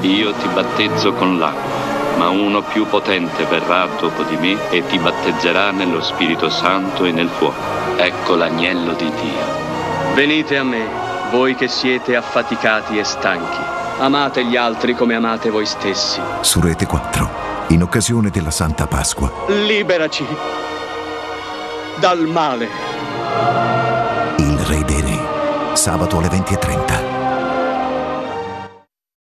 Io ti battezzo con l'acqua, ma uno più potente verrà dopo di me e ti battezzerà nello Spirito Santo e nel fuoco. Ecco l'agnello di Dio. Venite a me, voi che siete affaticati e stanchi. Amate gli altri come amate voi stessi. Su Rete 4, in occasione della Santa Pasqua. Liberaci dal male. Il Re dei Re, sabato alle 20:30.